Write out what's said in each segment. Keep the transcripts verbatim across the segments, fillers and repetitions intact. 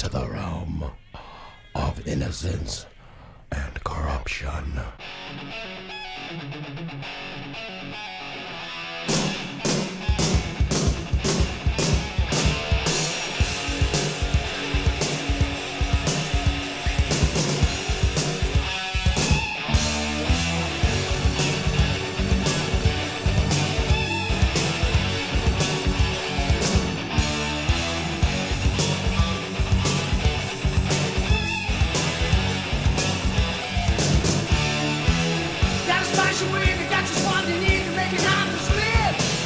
the realm of innocence and corruption. Got a spice away, they got just one they need to make it honest live.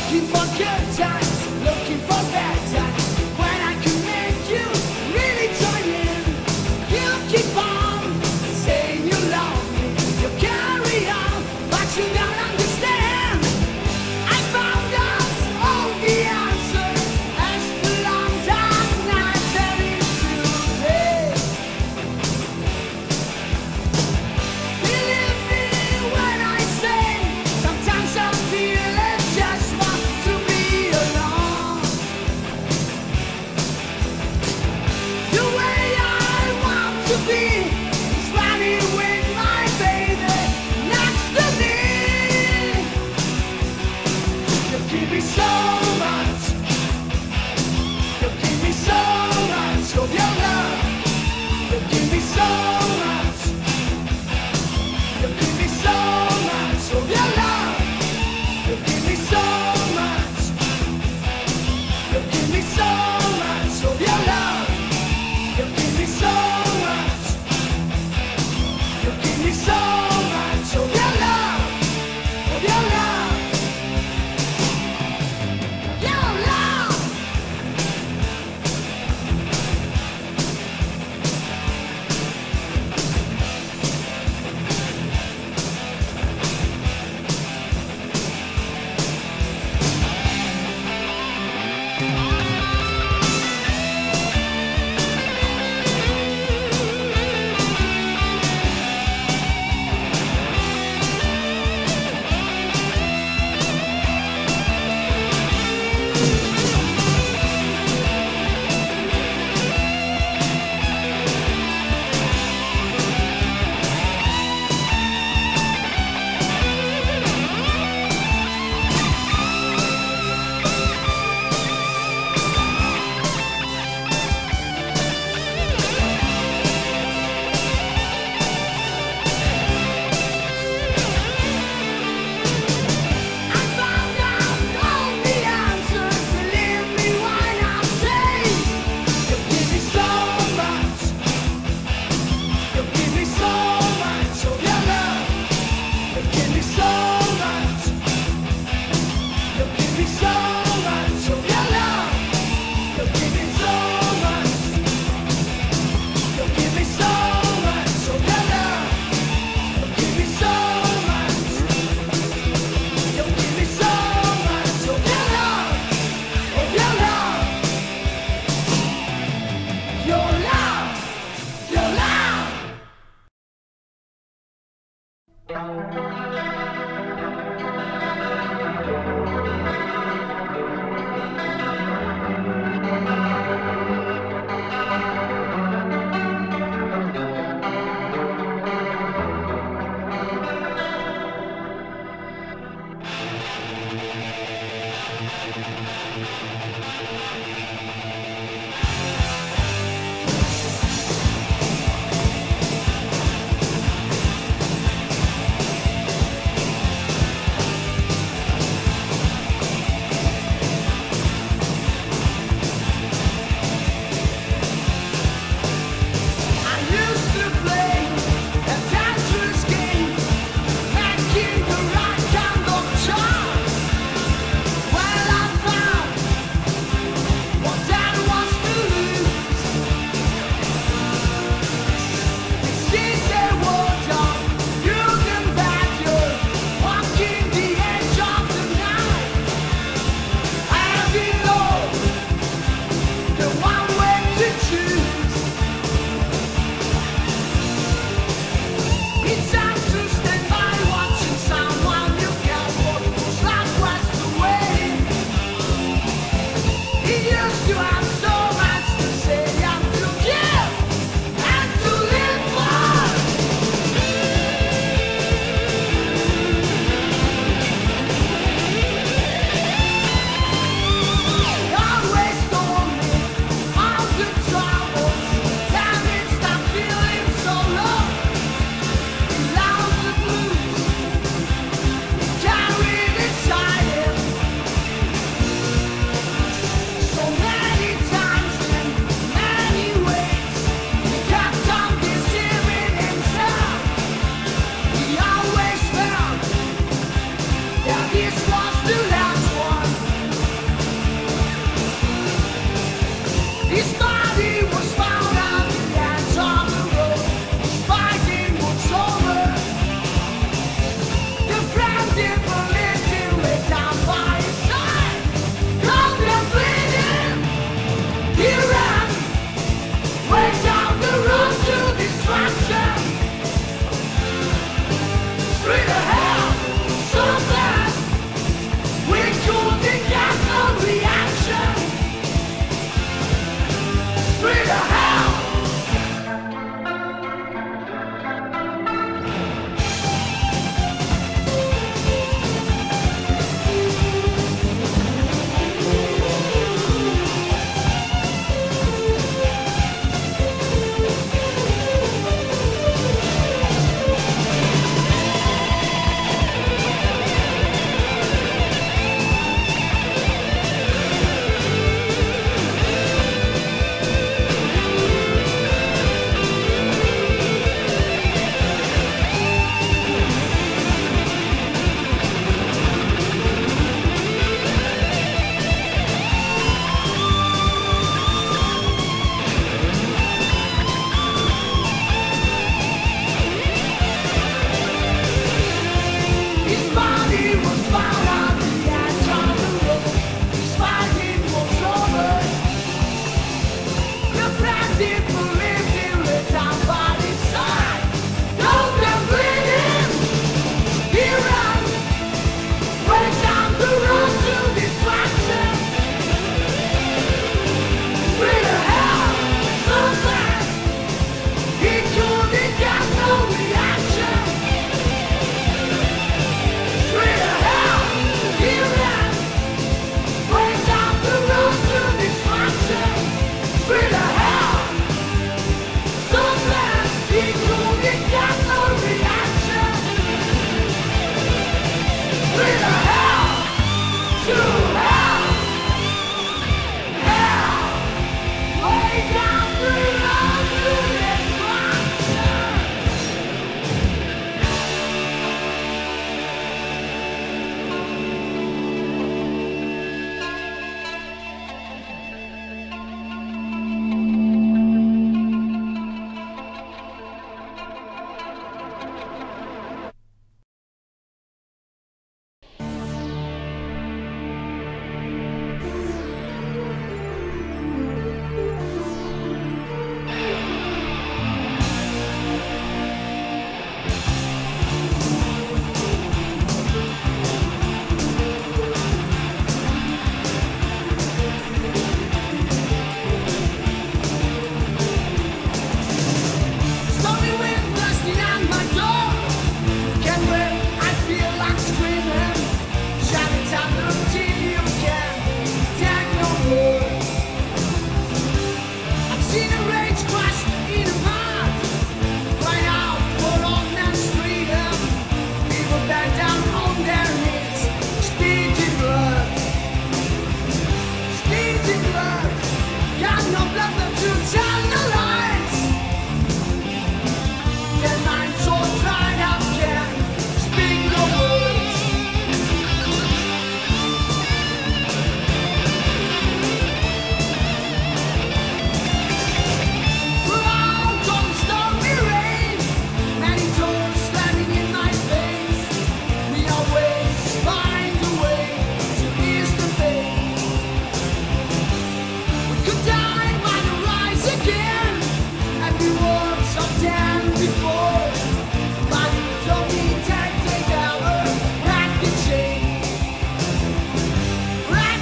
Looking for good times, looking for bad times. When I can make you really join in, you keep on saying you love me. You carry on, but you don't understand. I found out all the answers as the long dark night turned into day. Believe me when I say, sometimes I feel I just want to be alone. The way I want to be is running with my baby next to me. You give me so much, you give me so much of your love. You give me so much, you give me so much of your love. You give me so much, you give me so much of your love. You give me so much, you give me so much of your love, of your love, your love. I found out all the answers. Believe me when I say, you give me so much, you give me so much of your love. You give me so much, you give me so much of your love. You give me so much, you give me so much of your love. You give me so much, you give me so much of your love, of your love, your love, your love.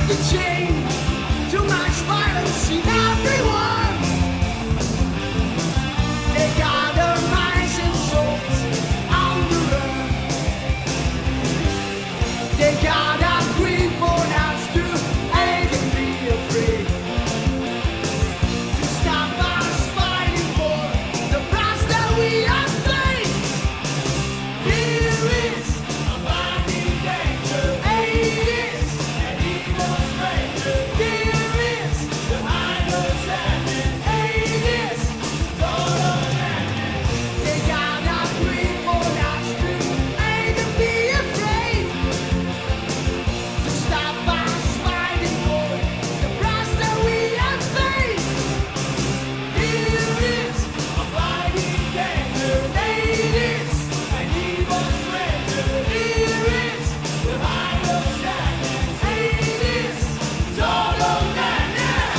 the chain, too much violence in everyone. They got their minds and souls on the run. They got a grip on us to aid and be afraid. To stop us fighting for the price that we have paid. Fear is abiding danger. Hate is an evil stranger. Fear is the mind of sadness. Hate is total madness. They got a grip on us to aid and be afraid. To stop us fighting for the price that we have paid. Fear is abiding danger. Hate is an evil stranger. Fear is the mind of sadness. Hate is total madness.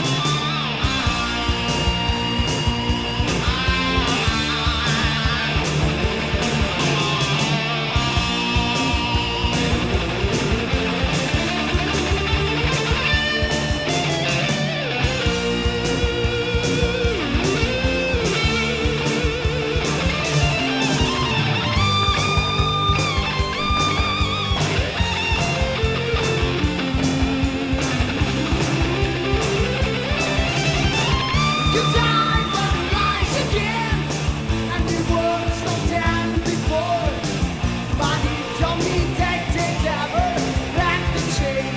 You die but rise again, and the words not done before. But he told me that they never crack the chain,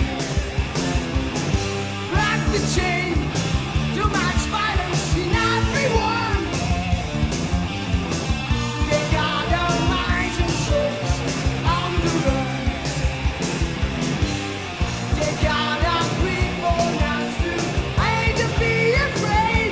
crack the chain. Too much violence in everyone. They got their minds and souls on the run. They got a grip on us to hate and be afraid.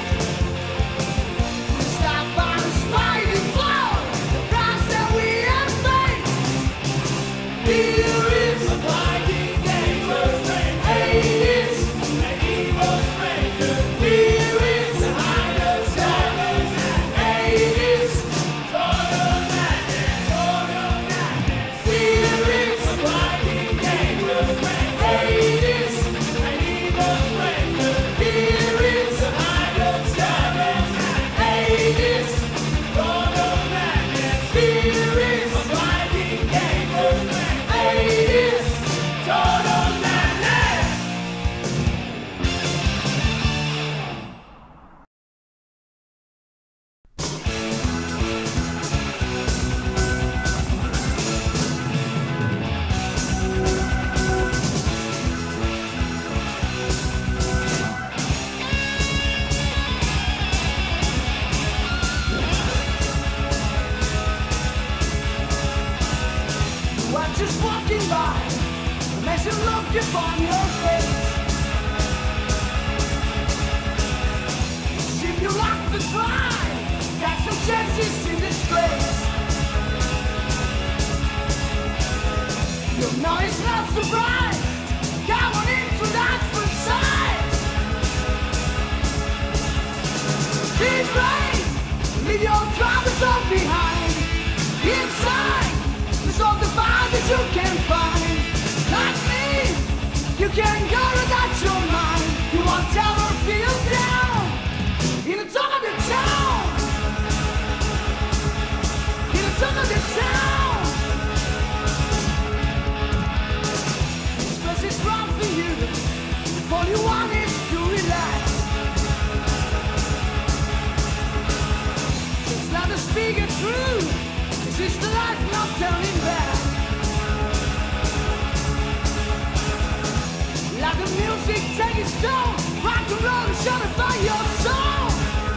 Stop us fighting for the price that we have paid. Fear is abiding danger. Hate is an evil stranger. Fear is the mind of sadness. Hate is total madness. Total madness. Fear is abiding danger. Hate is an evil stranger. Fear is the mind of sadness. Hate is total madness. Fear is abiding danger. Hate is total madness. While just walking by, makes you look upon your face. Seem you like to try, got some chances in this place. You know it's not surprise, come on into that front side. Be brave, leave your troubles all behind. Inside, there's all the fire that you can find. Like me, you can go without your mind. You won't ever feel down in the top of the town. In the top of the town. This place is wrong for you. All you want is to relax. Just let us speak it true. This is the life, not turning back. Like the music, take its toll. Rock and roll and satisfy your soul.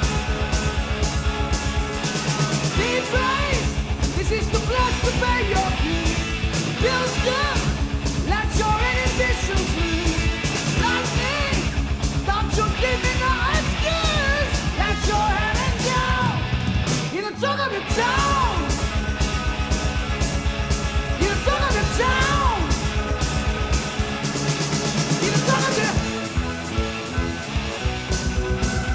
Be brave. This is the place to pay your dues. Feels good. Let your inhibitions loose. Like me, don't you give me no excuse. Let your head hang down in the top of the town. In the top of the town. In the top of the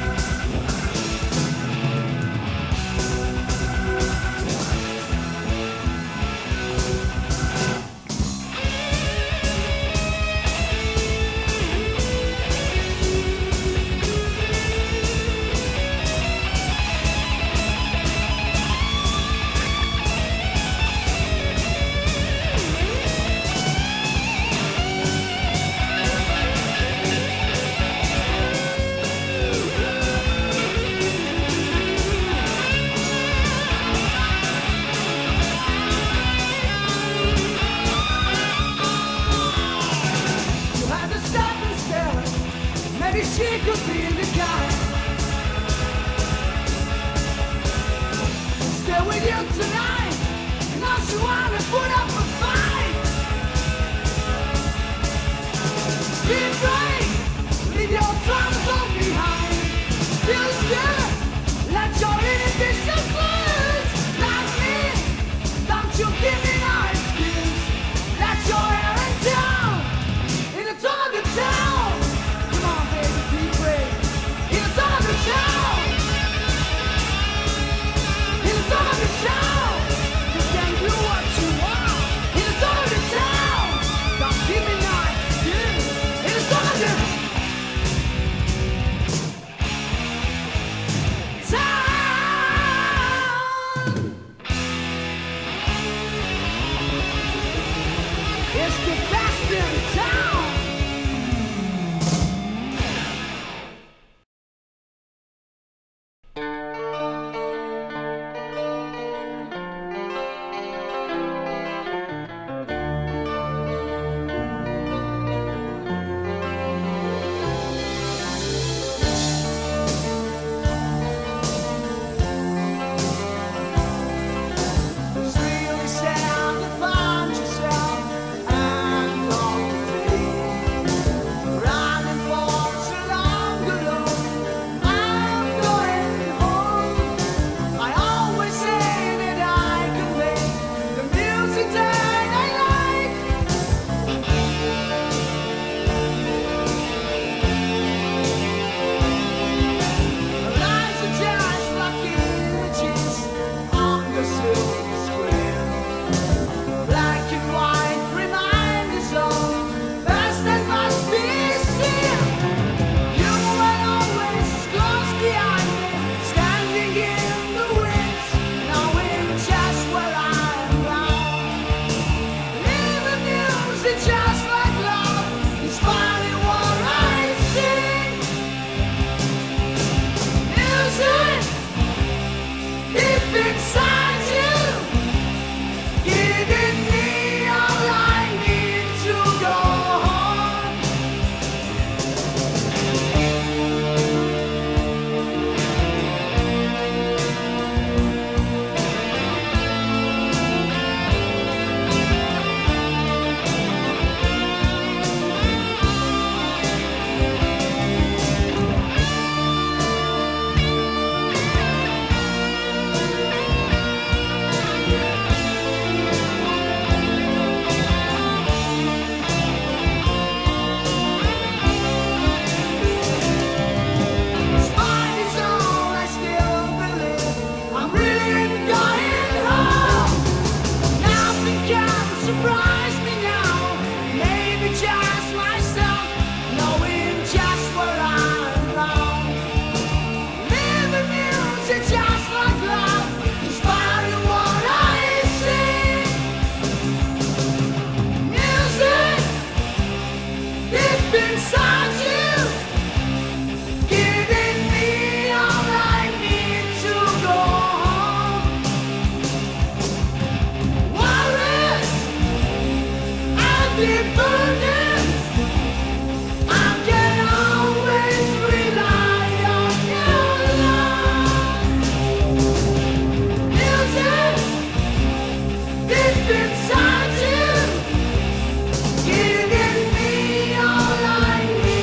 maybe she could be the kind to stay with you tonight. Now she wanna put up a fight. Be brave, leave your troubles all behind. Feel scared, let your inhibitions loose. Like me, don't you give me no excuse. Let your hair and down in the top of the town. Come on, baby, be brave. In the top of the town. In the top of the town. You can do what you want. In the top of the town. Don't give me no excuse. In the top of the town. It's the best in town. It's really sad to find yourself and all day running for so long alone. I'm going home. I always say that I can make the music that I like. Our lives are just like images on the silver screen. Black and white remind us of best that must be seen. You were always close behind me, standing in the wings, knowing just where I am bound. Living music just like love, inspiring what I sing. Music deep inside you, giving me all I need to go on. Despite this all, I still believe I'm really going home. Nothing can surprise me now. Maybe just myself, knowing just where I'm wrong. Living music just like love, inspiring what I sing. Music deep inside you, giving me all I need to go home. Worries and the burden, I can always rely on your love. Music deep inside you, giving me all I need.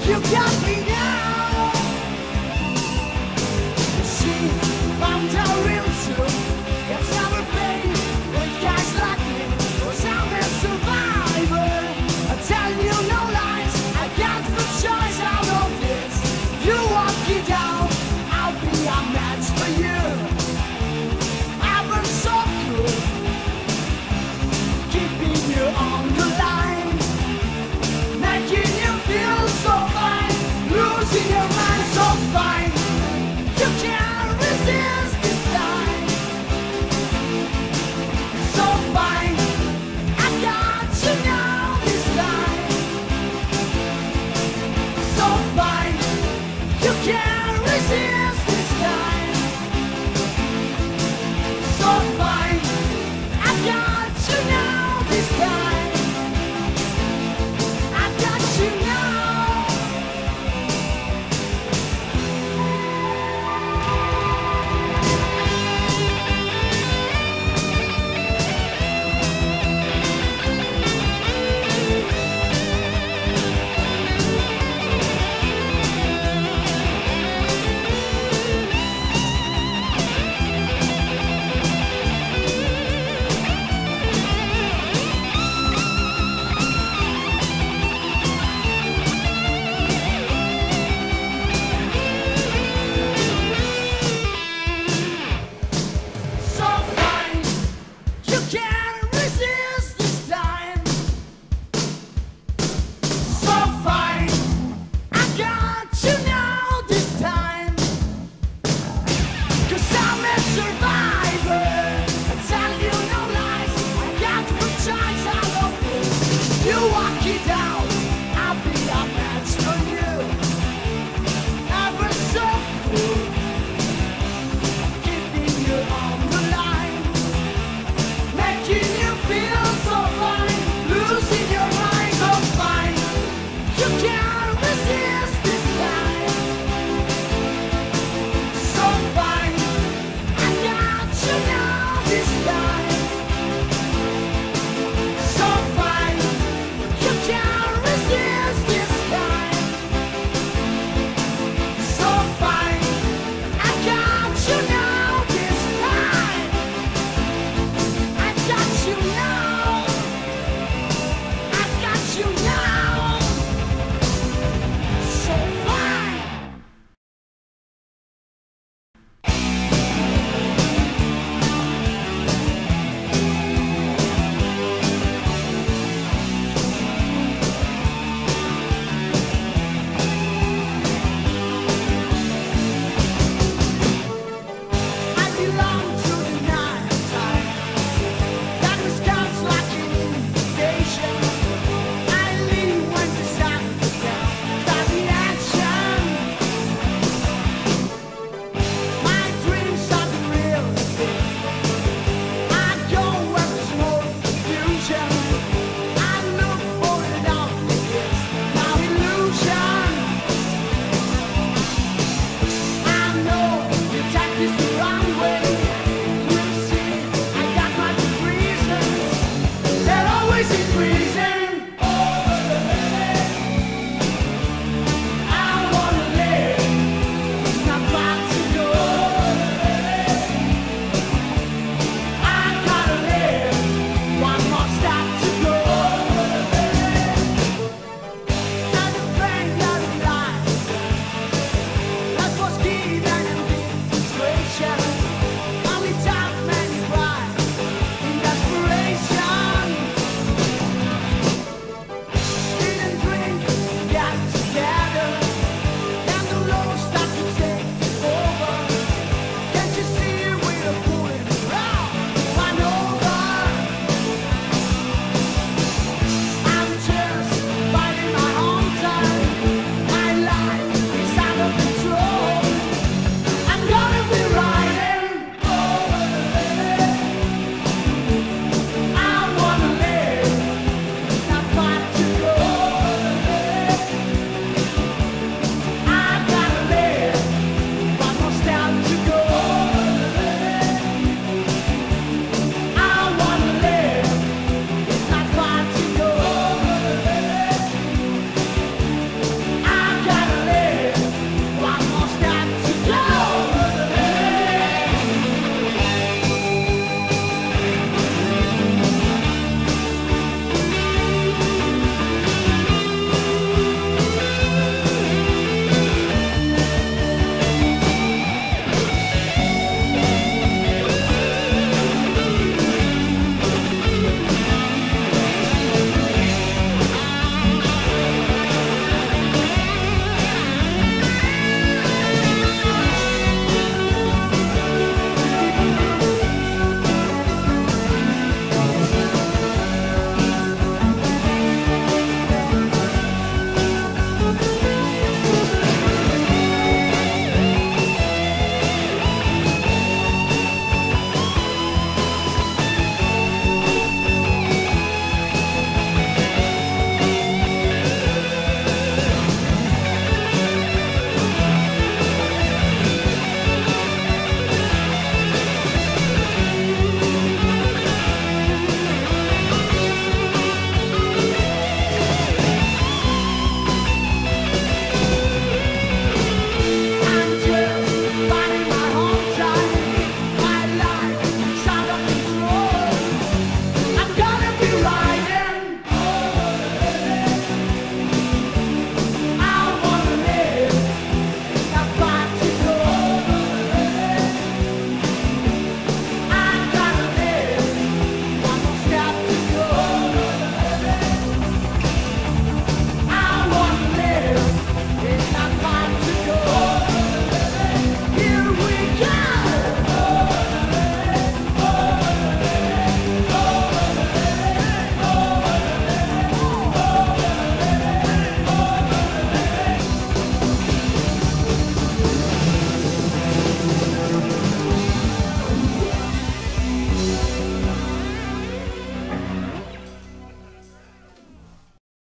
You got me